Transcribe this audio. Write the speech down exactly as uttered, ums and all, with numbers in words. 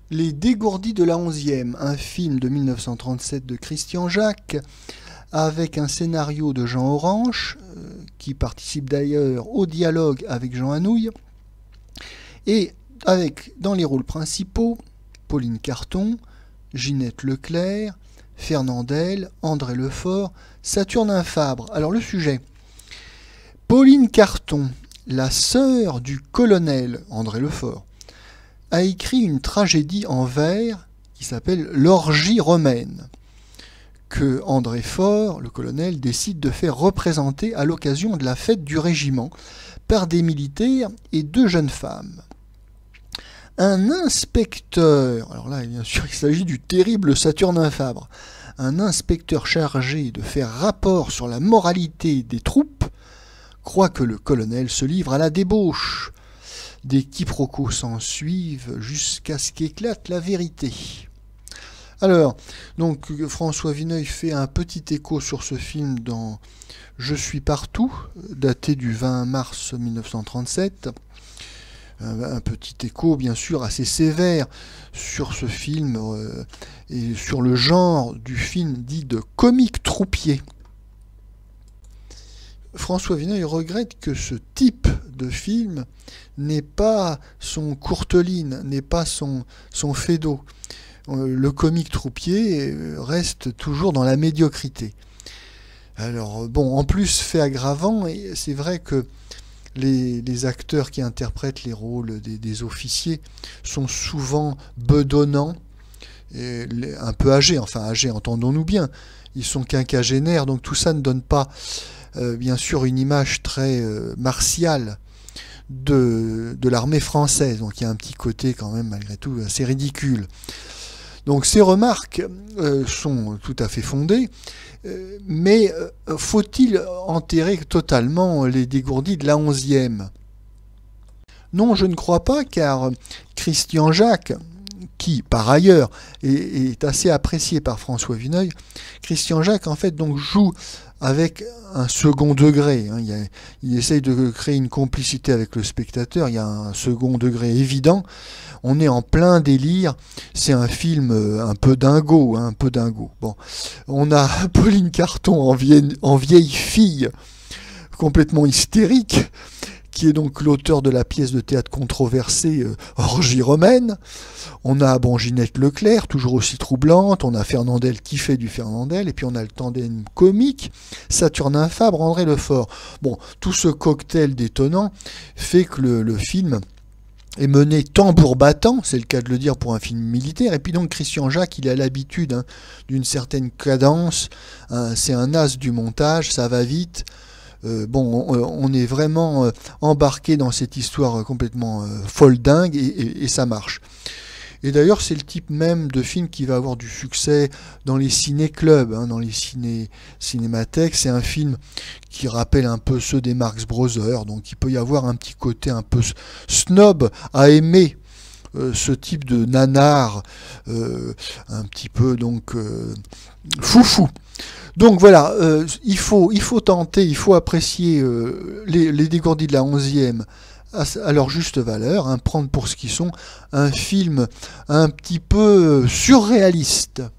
Les Dégourdis de la onzième, un film de mille neuf cent trente-sept de Christian Jacques, avec un scénario de Jean Orange, euh, qui participe d'ailleurs au dialogue avec Jean Anouilh, et avec dans les rôles principaux Pauline Carton, Ginette Leclerc, Fernandel, André Lefort, Saturnin Fabre. Alors le sujet. Pauline Carton, la sœur du colonel André Lefort, a écrit une tragédie en vers qui s'appelle L'orgie romaine, que André Fort, le colonel, décide de faire représenter à l'occasion de la fête du régiment par des militaires et deux jeunes femmes. Un inspecteur, alors là bien sûr il s'agit du terrible Saturnin Fabre, un inspecteur chargé de faire rapport sur la moralité des troupes, croit que le colonel se livre à la débauche. Des quiproquos s'ensuivent jusqu'à ce qu'éclate la vérité. Alors, donc François Vineuil fait un petit écho sur ce film dans Je suis partout, daté du vingt mars mille neuf cent trente-sept. Un, un petit écho, bien sûr, assez sévère sur ce film euh, et sur le genre du film dit de comique troupier. François Vineuil regrette que ce type de film n'est pas son courteline, n'est pas son, son faido. Le comique troupier reste toujours dans la médiocrité. Alors bon, en plus, fait aggravant, c'est vrai que les, les acteurs qui interprètent les rôles des, des officiers sont souvent bedonnants, et un peu âgés, enfin âgés, entendons-nous bien, ils sont quinquagénaires, donc tout ça ne donne pas euh, bien sûr une image très euh, martiale de, de l'armée française, donc il y a un petit côté quand même malgré tout assez ridicule. Donc ces remarques euh, sont tout à fait fondées, euh, mais euh, faut-il enterrer totalement les Dégourdis de la onzième? Non, je ne crois pas, car Christian Jacques, qui par ailleurs est, est assez apprécié par François Vineuil, Christian Jacques en fait donc joue avec un second degré, hein. il, a, il essaye de créer une complicité avec le spectateur, il y a un second degré évident, on est en plein délire, c'est un film un peu dingo, hein, un peu dingo. Bon, on a Pauline Carton en vieille, en vieille fille, complètement hystérique, qui est donc l'auteur de la pièce de théâtre controversée euh, Orgie romaine. On a bon, Ginette Leclerc, toujours aussi troublante, on a Fernandel qui fait du Fernandel, et puis on a le tandem comique, Saturnin Fabre, André Lefort. Bon, tout ce cocktail détonnant fait que le, le film est mené tambour battant, c'est le cas de le dire pour un film militaire, et puis donc Christian Jacques, il a l'habitude hein, d'une certaine cadence, hein, c'est un as du montage, ça va vite. Euh, bon, on, on est vraiment euh, embarqué dans cette histoire complètement euh, folle dingue et, et, et ça marche. Et d'ailleurs, c'est le type même de film qui va avoir du succès dans les ciné-clubs, hein, dans les ciné cinémathèques. C'est un film qui rappelle un peu ceux des Marx Brothers, donc il peut y avoir un petit côté un peu snob à aimer euh, ce type de nanar, euh, un petit peu donc euh, foufou. Donc voilà, euh, il, faut, il faut tenter, il faut apprécier euh, les, les Dégourdis de la onzième à, à leur juste valeur, hein, prendre pour ce qu'ils sont un film un petit peu surréaliste.